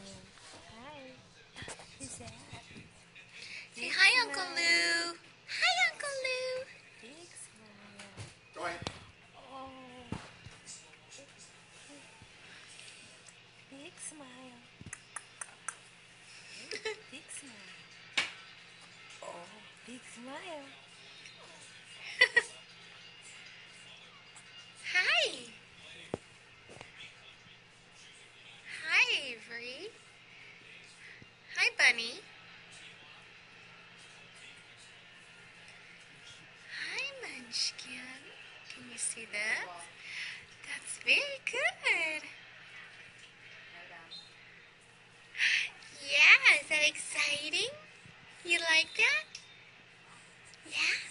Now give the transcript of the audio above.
Hi. Who's that? Say hi, Uncle Lou. Hi, Uncle Lou. Big smile. Go ahead. Oh. Big smile. Big smile. Oh, big smile. Hi. Hi, Avery. Hi, Bunny. Hi, Munchkin. Can you see that? That's very good. Yeah, is that exciting? You like that? Yeah.